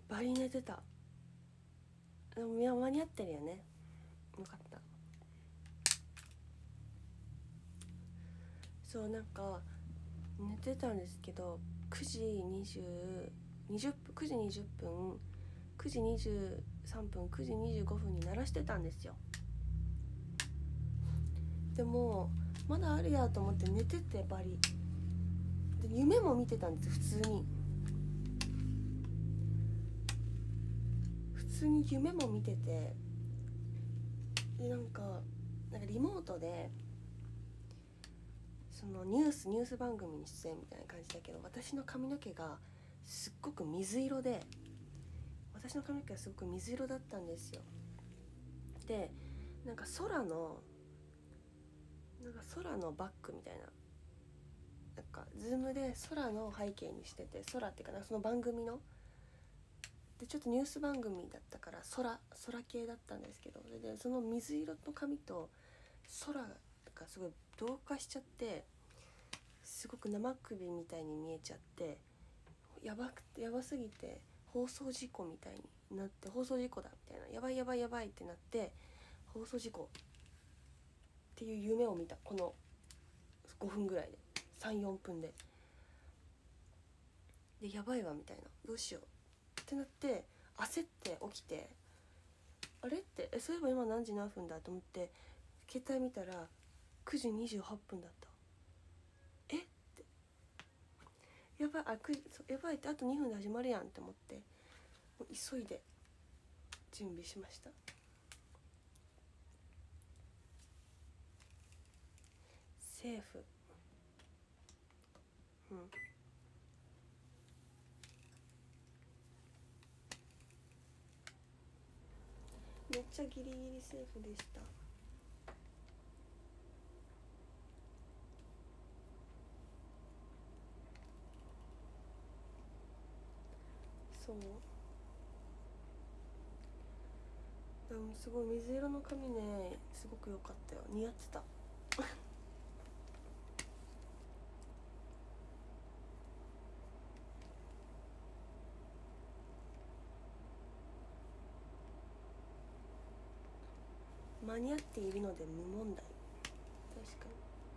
バリ寝てた。でも間に合ってるよね。よかった。そう、なんか寝てたんですけど、9時20分9時20分9時23分9時25分に鳴らしてたんですよ。でもまだあるやと思って寝てて、バリで夢も見てたんです。普通に夢も見てて、でなんかリモートでそのニュース番組に出演みたいな感じだけど、私の髪の毛がすっごく水色で、私の髪の毛がすごく水色だったんですよ。でなんか空のバックみたいな、なんかズームで空の背景にしてて、空っていうかな、その番組のでちょっとニュース番組だったから空系だったんですけど、でその水色の髪と空がすごい同化しちゃって、すごく生首みたいに見えちゃって、やばすぎて放送事故みたいになって、放送事故だみたいな、やばいってなって、放送事故っていう夢を見た。この5分ぐらいで 3,4 分でやばいわみたいな、どうしようってなって焦って起きて、あれってそういえば今何時何分だと思って携帯見たら9時28分だった。えってやばい、やばいって、あと2分で始まるやんって思って、もう急いで準備しました。セーフ。めっちゃギリギリセーフでした。そうでもすごい水色の髪ね、すごく良かったよ。似合ってた。間に合っているので無問題。確かに。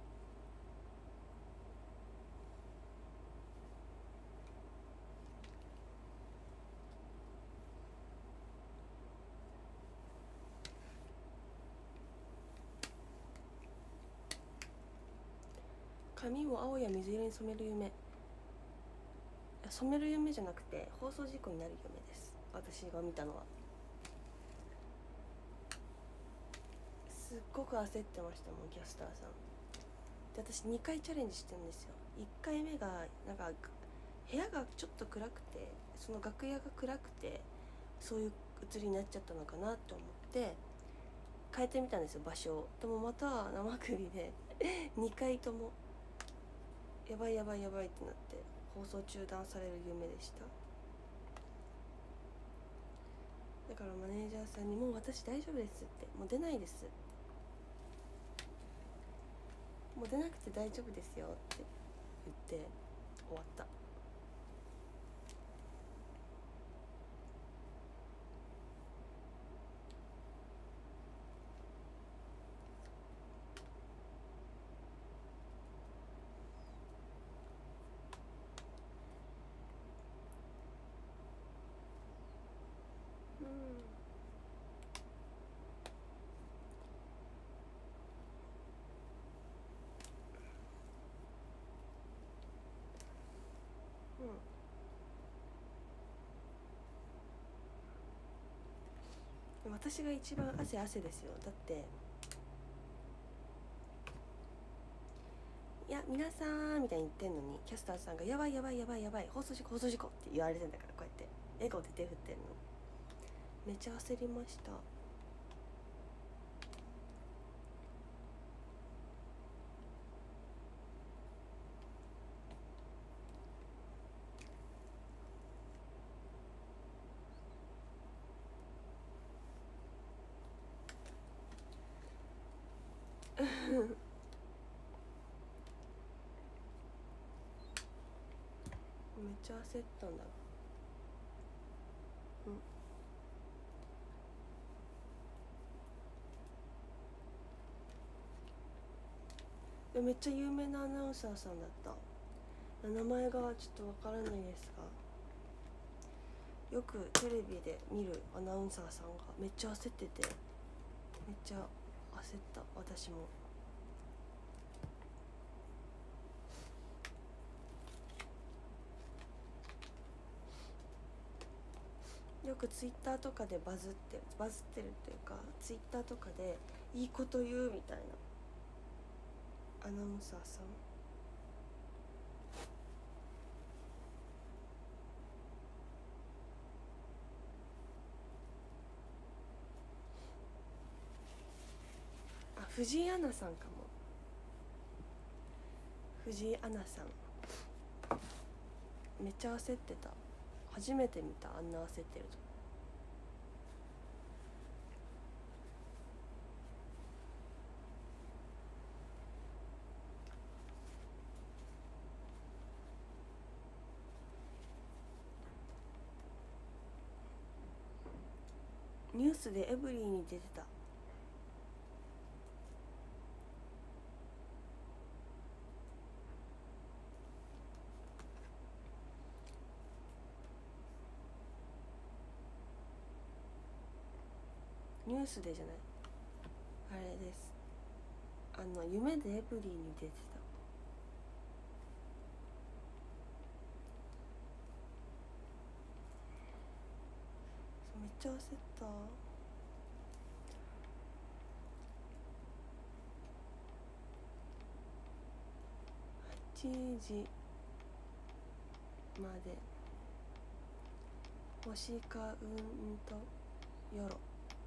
髪を青や水色に染める夢。染める夢じゃなくて放送事故になる夢です、私が見たのは。すっごく焦ってましたもん、キャスターさんで。私2回チャレンジしてるんですよ。1回目がなんか部屋がちょっと暗くて、その楽屋が暗くてそういう映りになっちゃったのかなと思って変えてみたんですよ、場所を。でもまた生首で2回ともやばいってなって放送中断される夢でした。だからマネージャーさんにもう私大丈夫ですって、もう出ないですって、もう出なくて大丈夫ですよって言って終わった。私が一番汗ですよ。だっていや皆さんみたいに言ってんのに、キャスターさんがやばい放送事故って言われてんだから、こうやって笑顔で手振ってんの。めっちゃ焦りましためっちゃ焦ったんだ。 うん。でめっちゃ有名なアナウンサーさんだった。名前がちょっとわからないですが、よくテレビで見るアナウンサーさんがめっちゃ焦ってて、めっちゃ焦った私も。よくツイッターとかでバズってるというか、ツイッターとかでいいこと言うみたいなアナウンサーさん。あ、藤井アナさんかも。藤井アナさんめっちゃ焦ってた。初めて見た、あんな焦ってると。ニュースでエブリィに出てた。ニュースでじゃない、あれです。夢でエブリィに出てた。めっちゃ焦った。8時まで星かとよろ。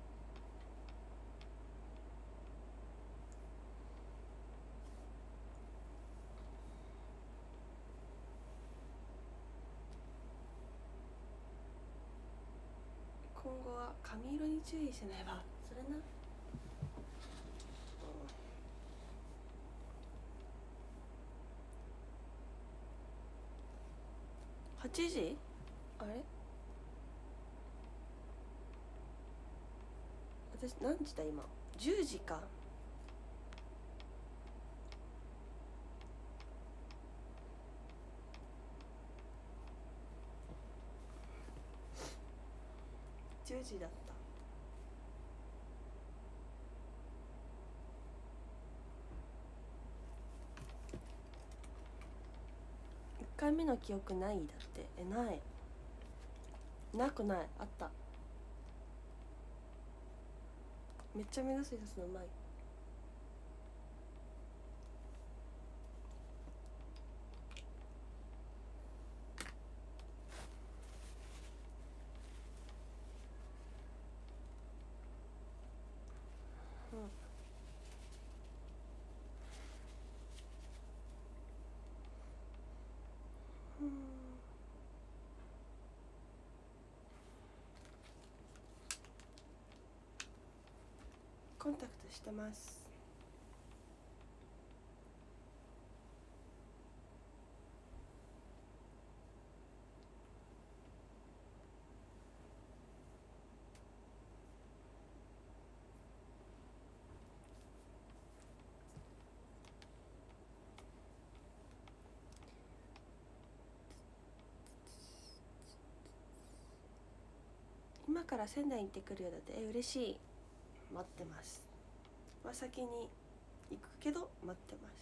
今後は髪色に注意しないば。それな。8時？あれ？私何時だ今？10時か。10時だった。1回目の記憶ないだって。ない。なくない。あった。めっちゃ目薬さすのうまい。うん。コンタクトしてます。今から仙台行ってくるようだって。嬉しい。待ってます。先に行くけど待ってます。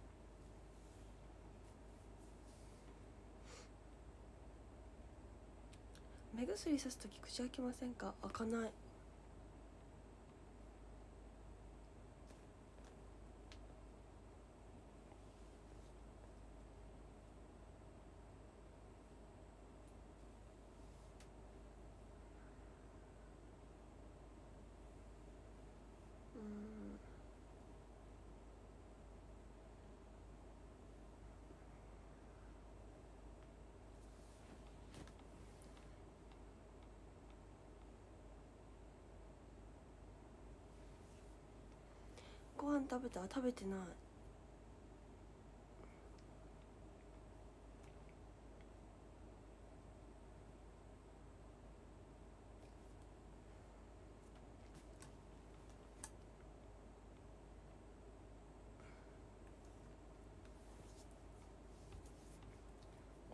目薬さすとき口開けませんか？開かない。ご飯食べた？食べてない。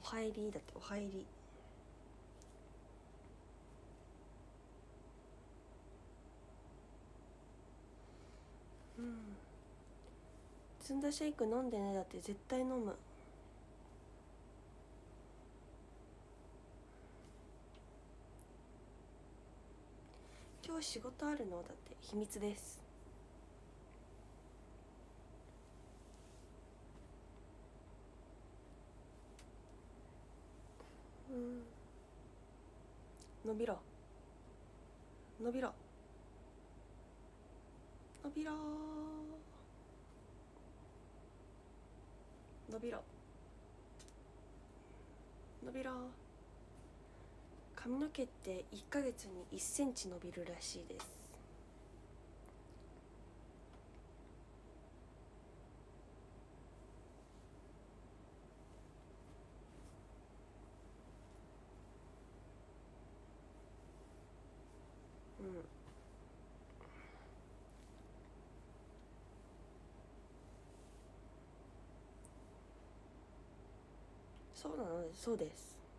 お入りだって、お入り。ずんだシェイク飲んでね。だって絶対飲む。今日仕事あるの？だって秘密です。伸びろ伸びろ伸びろ伸びろ伸びろ。髪の毛って1ヶ月に1センチ伸びるらしいです。そうなので、そうです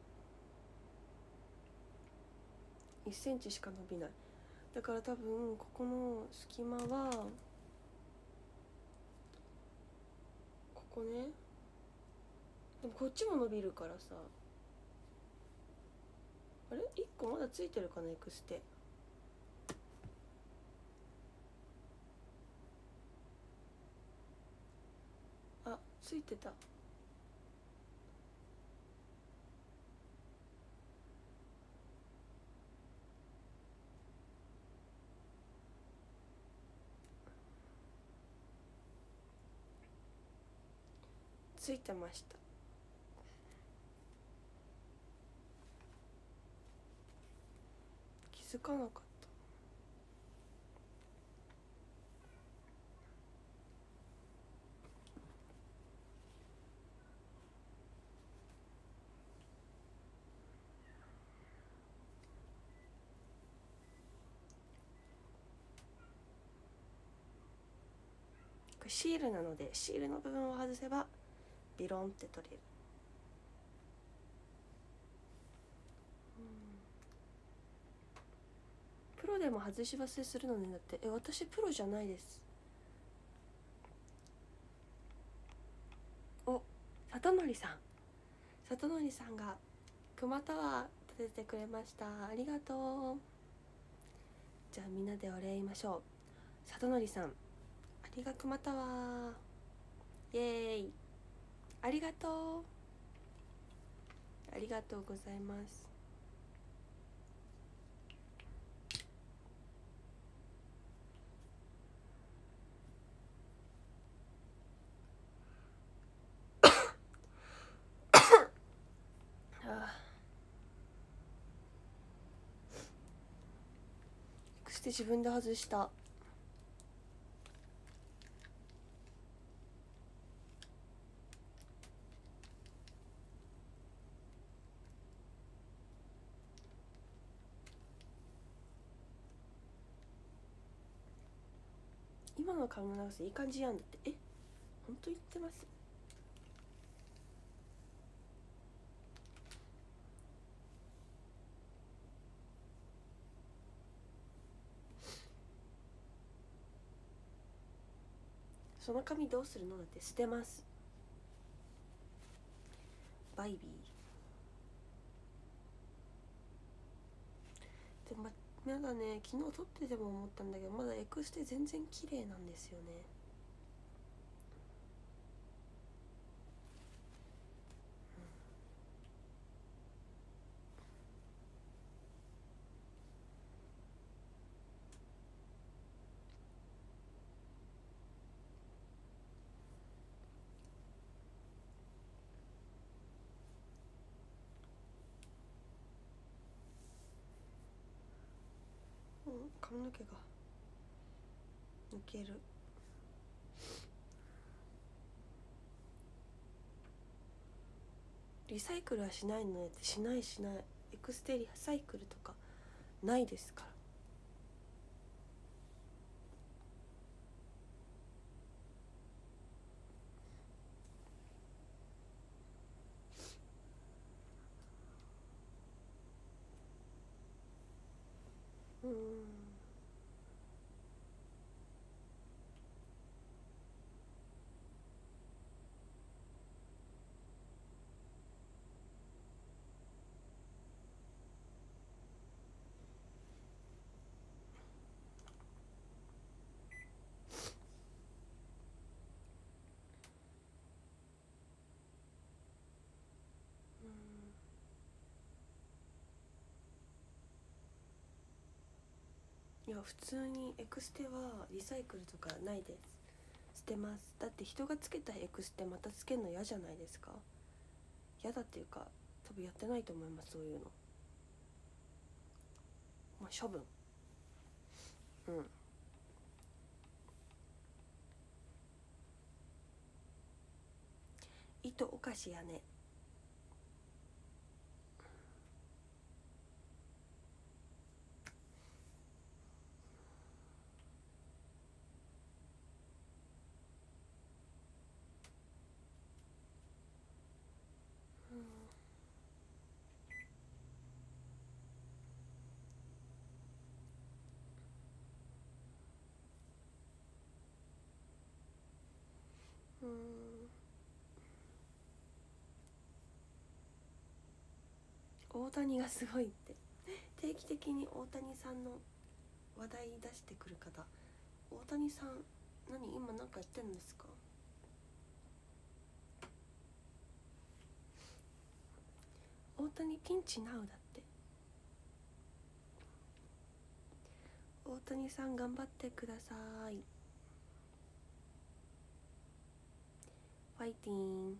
。1センチしか伸びない。だから多分ここの隙間はここね。でもこっちも伸びるからさ。あれ1個まだついてるかな、エクステ。あ、ついてた。ついてました。気づかなかった。これシールなので、シールの部分を外せばビロンって取れる。プロでも外し忘れするのね。だって私プロじゃないです。お、里則さん、里則さんが熊タワー立ててくれました。ありがとう。じゃあみんなでお礼言いましょう。里則さん、ありが熊タワー。イエーイ。ありがとう。ありがとうございます。そして自分で外した。今の髪の長さいい感じやん。だって本当言ってます？その髪どうするの？だって捨てます。バイビー。でもまだね、昨日撮ってても思ったんだけど、まだエクステ全然綺麗なんですよね。髪の毛が抜ける。リサイクルはしないのやって。しない。エクステリサイクルとかないですから。 や普通にエクステはリサイクルとかないです。捨てます。だって人がつけたエクステまたつけるの嫌じゃないですか。嫌だっていうか多分やってないと思います。そういうのまあ処分。糸お菓子やね。大谷がすごいって定期的に大谷さんの話題出してくる方。大谷さん今なんかやってるんですか？大谷ピンチナウだって。大谷さん頑張ってください。ファイティン。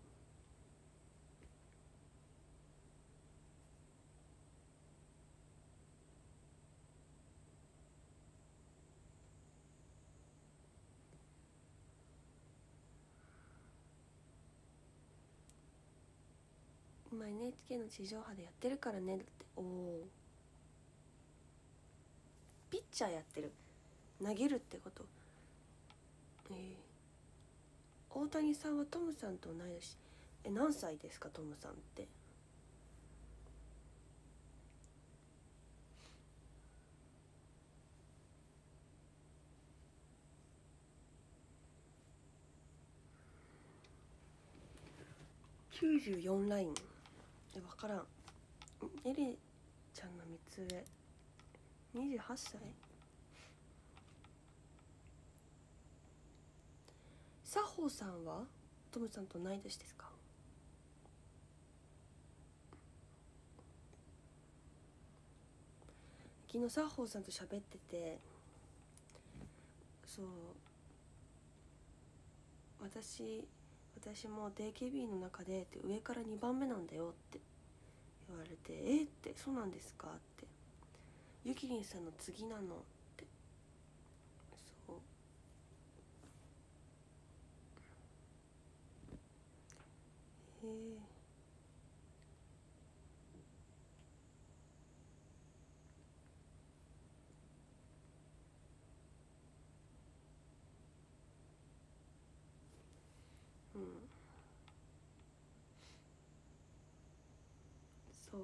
今 NHK の地上波でやってるからねって。おお。ピッチャーやってる。投げるってこと。大谷さんはトムさんと同い年。何歳ですかトムさんって。94ライン。分からん。エリちゃんの3つ上。28歳。佐保さんはトムさんと同い年ですか？昨日佐保さんと喋ってて、そう私も DKB の中でって上から2番目なんだよって言われて、ってそうなんですかって、ゆきりんさんの次なのって。そうそう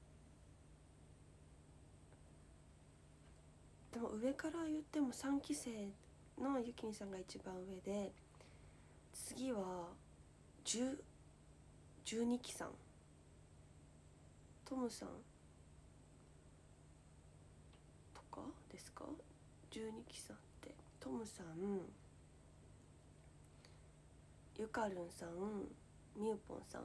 でも上から言っても3期生のゆきりんさんが一番上で、次は12期さん、トムさんとかですか。12期さんってトムさん、ゆかるんさん、みゆぽんさん、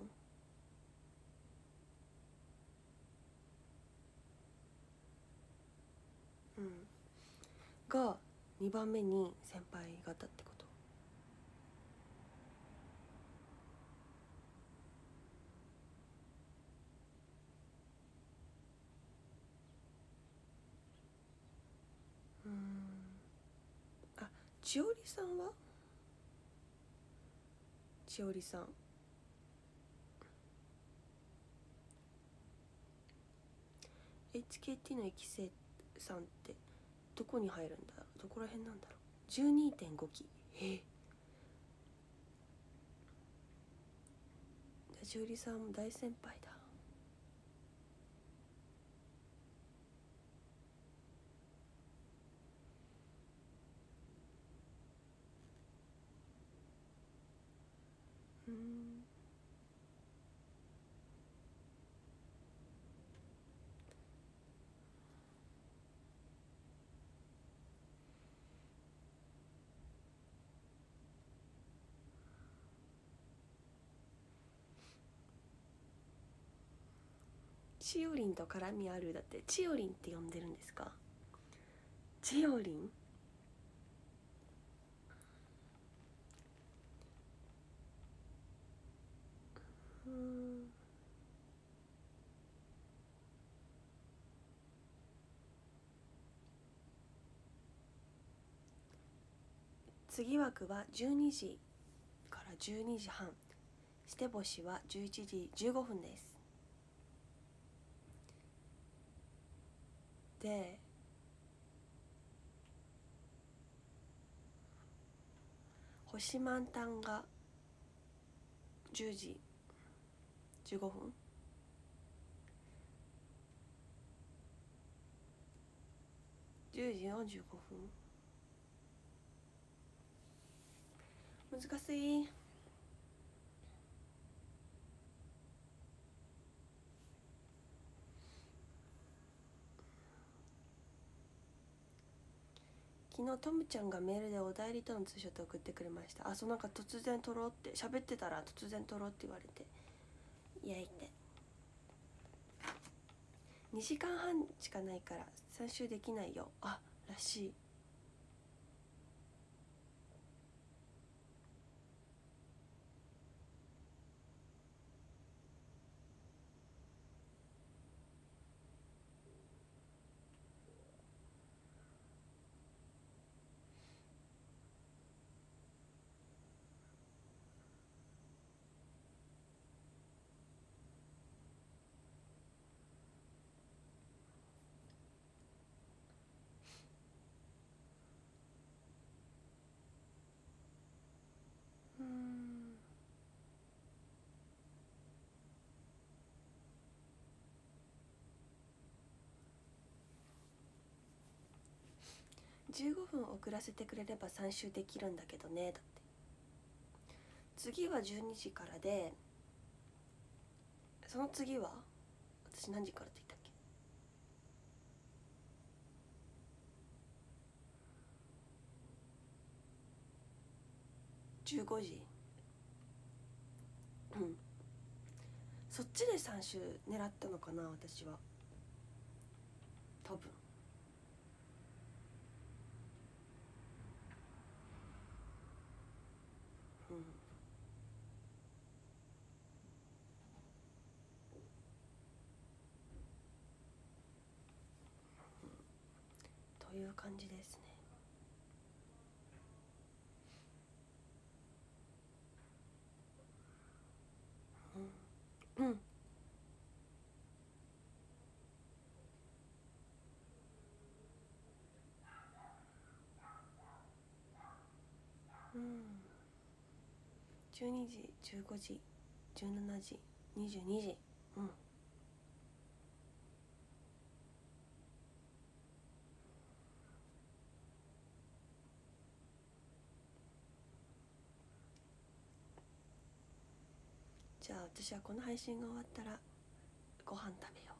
が2番目に先輩方ってこと。あ、千織さんは千織さん、HKT の1期生さんってどこに入るんだ、どこら辺なんだろう。 12.5 期。千織さんも大先輩だ。ちよりんと絡みある。だってちよりんって呼んでるんですか。 ジオリン。次枠は12時から12時半、ステボシは11時15分です。で星満タンが10時15分、10時45分。難しい。昨日トムちゃんがメールでお代理とのツーショット送ってくれました。そう、なんか突然撮ろうって喋ってたら突然撮ろうって言われて、いやいって2時間半しかないから3周できないよ、らしい。15分遅らせてくれれば3周できるんだけどね。だって次は12時からで、その次は私何時からって言ったっけ。15時。そっちで3周狙ったのかな、私は。多分。という感じですね。12時、15時、17時、22時。じゃあ私はこの配信が終わったらご飯食べよ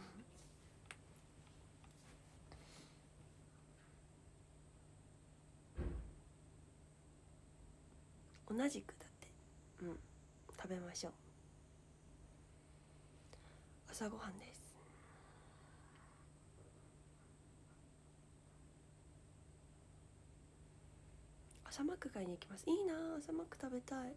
う。同じくだって。食べましょう。朝ごはんです。朝マック買いに行きます。いいな、朝マック食べたい。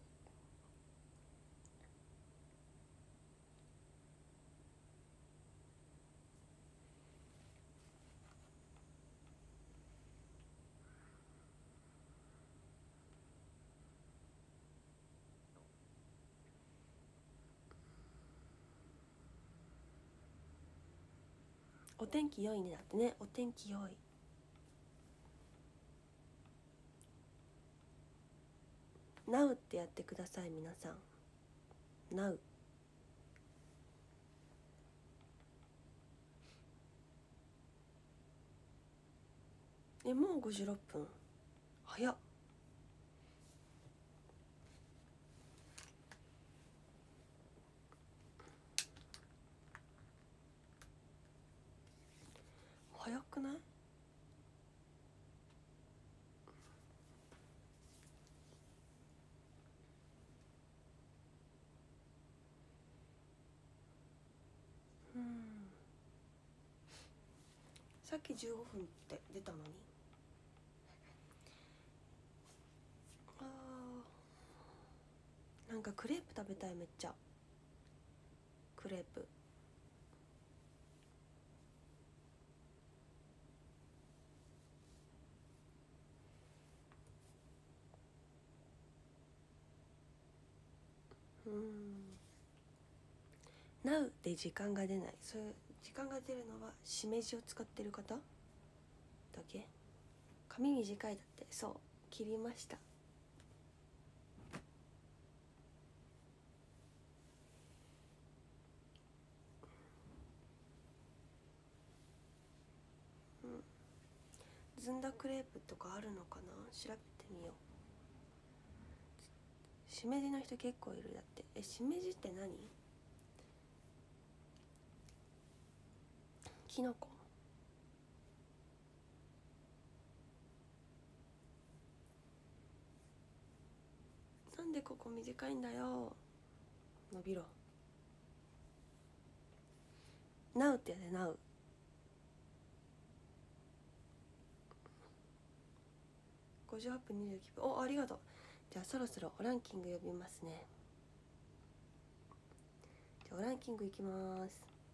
お天気良いね。だってね、お天気良い。Now ってやってください、皆さん。Now。もう56分。早っ。早くない？ さっき15分って出たのに。なんかクレープ食べたい。めっちゃクレープ。Now で時間が出ない。そういう時間が出るのはしめじを使ってる方だけ。髪短いだって。そう、切りました。ずんだクレープとかあるのかな、調べてみよう。しめじの人結構いるだって。しめじって何？きのこ。なんでここ短いんだよ。伸びろ。Now ってやで。Now。58分29分。お、ありがとう。じゃあそろそろおランキング呼びますね。じゃあおランキングいきます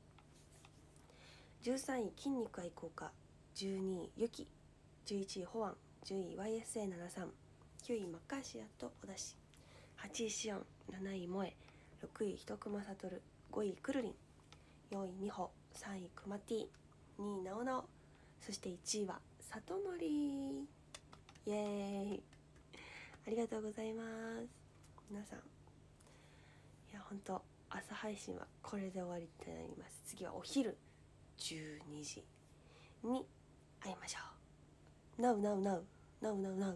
。13位筋肉愛好家、12位ユキ、11位ホワン、10位 YSA73、9位マッカーシアとおだし、8位シオン、7位萌え、6位一熊悟、5位くるりん、4位美穂、3位くま T、2位なおなお、そして1位は里のり。イエーイ。ありがとうございます。皆さん、いやほんと朝配信はこれで終わりとなります。次はお昼12時に会いましょう。Now now now now now now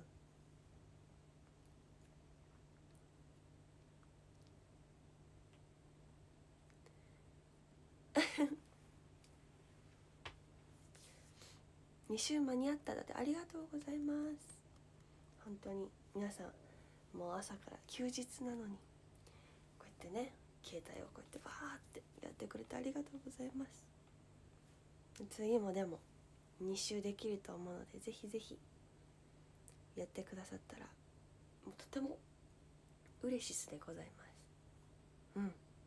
2週間に合っただって。ありがとうございます。本当に皆さん、もう朝から休日なのにこうやってね、携帯をこうやってバーってやってくれてありがとうございます。次もでも2週できると思うので、ぜひぜひやってくださったらもうとても嬉しいでございます。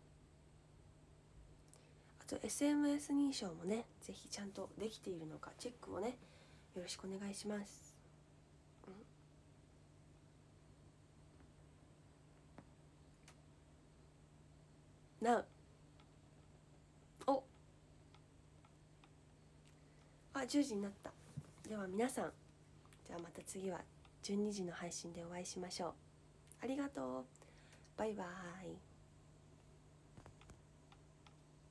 あと SMS 認証もね、ぜひちゃんとできているのかチェックをね、よろしくお願いします。Now お10時になった。では皆さん、じゃあまた次は12時の配信でお会いしましょう。ありがとう。バイバーイ。